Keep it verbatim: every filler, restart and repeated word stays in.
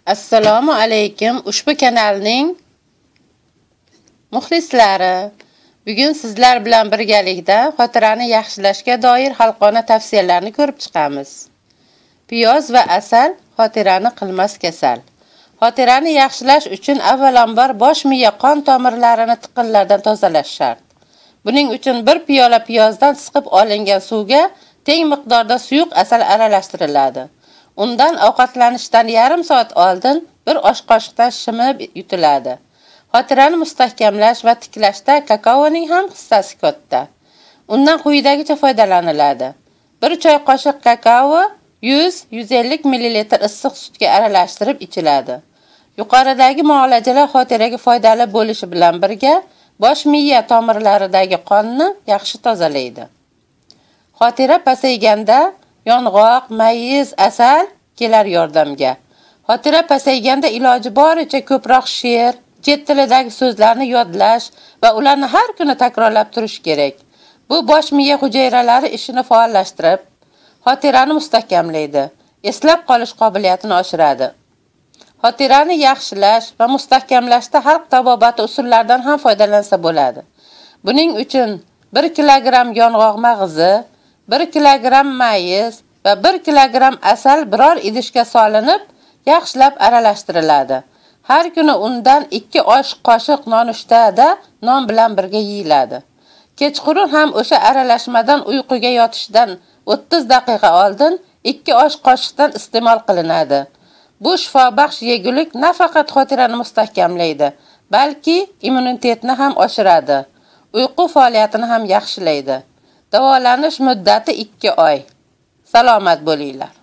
Assalomu alaykum. Ushbu kanalning muxlislari. Bugun sizlar bilan birgalikda xotirani yaxshilashga doir xalqona tavsiyalarni ko'rib chiqamiz. Piyoz va asal xotirani qilmas kasal. Xotirani yaxshilash uchun avvalambor bosh miya qon tomirlarini tiqinlardan tozalash shart. Buning uchun bir piyola piyozdan siqib olingan suvga teng miqdorda suyuq asal aralashtiriladi. Undan ovqatlanishdan yarim soat oldin bir osh qoshiqdan shimib yutiladi. Xotirani mustahkamlash va tiklashda kakaoning ham hissasi katta. Undan quyidagicha foydalaniladi. bir choy qoshiq kakao yuz - yuz ellik millilitr issiq sutga aralashtirib ichiladi. Yuqoridagi muolajalar xotiraga foydali bo'lishi bilan birga bosh miya tomirlaridagi qonni yaxshi tozalaydi. Xotira pasayganda yong'oq, mayiz, asal kelar yordamga. Xotira pasayganda iloji boricha ko'proq she'r, chet tilidagi so'zlarni yodlash va ularni har kuni takrorlab turish kerak. Bu bosh miya hujayralari ishini faollashtirib, xotirani mustahkamlaydi, eslab qolish qobiliyatini oshiradi. Xotirani yaxshilash va mustahkamlashda xalq tabobati usullaridan ham foydalansa bo'ladi. Buning uchun bir kilogramm yong'oq mag'izi, bir kilogramm mayiz va bir kilogramm asal biror idishga solinib, yaxshilab aralashtiriladi. Har kuni undan ikki osh qoshiq nonushtada non bilan birga yeyiladi. Kechqurun ham o'sha aralashmadan uyquga yotishdan o'ttiz daqiqa oldin ikki osh qoshiqdan iste'mol qilinadi. Bu shifobaxsh yegulik nafaqat xotirani mustahkamlaydi, balki immunitetni ham oshiradi. Uyqu faoliyatini ham yaxshilaydi. Davolanish muddati ikki oy. Salomat bo'linglar.